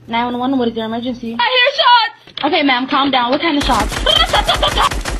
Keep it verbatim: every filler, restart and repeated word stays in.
nine one one, what is your emergency? I hear shots! Okay, ma'am, calm down. What kind of shots?